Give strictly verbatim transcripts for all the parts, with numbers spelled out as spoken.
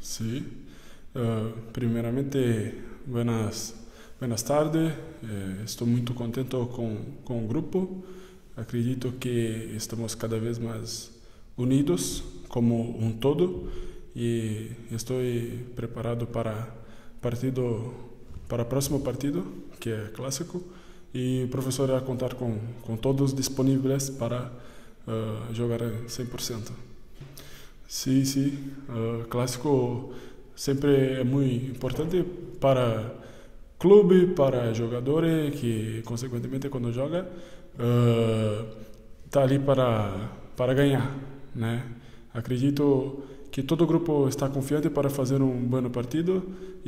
Sí. Uh, primeiramente, buenas, buenas tardes. Eh, estou muito contente com, com o grupo. Acredito que estamos cada vez mais unidos como um todo e estou preparado para partido para o próximo partido, que é clássico, e o professor irá contar com, com todos disponíveis para uh, jogar cem por cento. Sim, sim. Uh, clássico sempre é muito importante para clube, para jogadores que, consequentemente, quando joga, está uh, ali para para ganhar, né? Acredito que todo o grupo está confiante para fazer um bom partido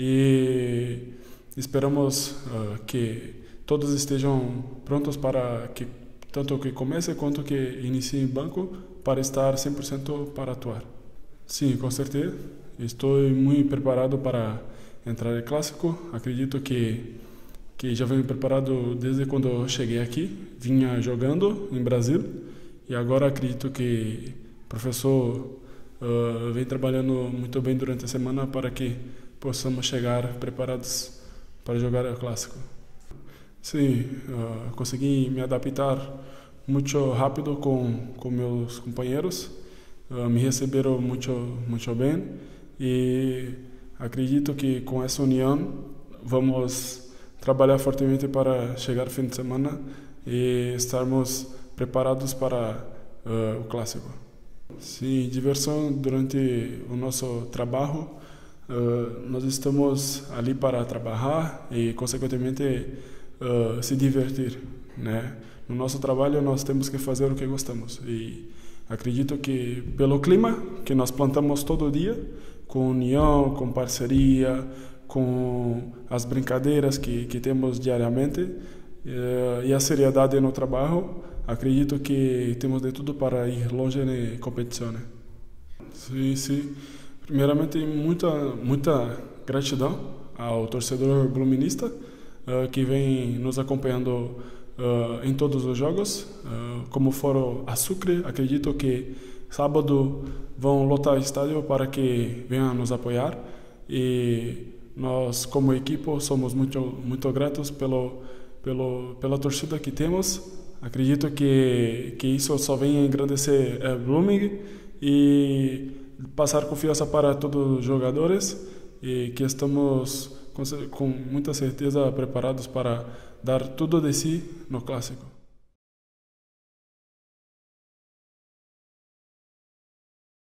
e esperamos uh, que todos estejam prontos para que tanto que comece quanto que inicie em banco para estar cem por cento para atuar. Sim, com certeza. Estou muito preparado para entrar no clássico. Acredito que que já venho preparado desde quando cheguei aqui. Vinha jogando em Brasil e agora acredito que o professor uh, vem trabalhando muito bem durante a semana para que possamos chegar preparados para jogar o clássico. Sim, uh, consegui me adaptar muito rápido com com meus companheiros. Uh, me receberam muito muito bem e acredito que com essa união vamos trabalhar fortemente para chegar ao fim de semana e estarmos preparados para uh, o clássico. Sim, diversão durante o nosso trabalho. Uh, nós estamos ali para trabalhar e, consequentemente, uh, se divertir, né? No nosso trabalho, nós temos que fazer o que gostamos. E acredito que, pelo clima que nós plantamos todo dia, com união, com parceria, com as brincadeiras que, que temos diariamente uh, e a seriedade no trabalho, acredito que temos de tudo para ir longe na competição. Sim, sim. Primeiramente, muita, muita gratidão ao torcedor bluminista uh, que vem nos acompanhando uh, em todos os jogos. Uh, como for a Sucre, acredito que sábado vão lotar o estádio para que venham nos apoiar. E nós, como equipe, somos muito, muito gratos pelo, pelo, pela torcida que temos. Acredito que, que isso só vem engrandecer uh, Blooming e passar confiança para todos os jogadores e que estamos com, com muita certeza preparados para dar tudo de si no clássico.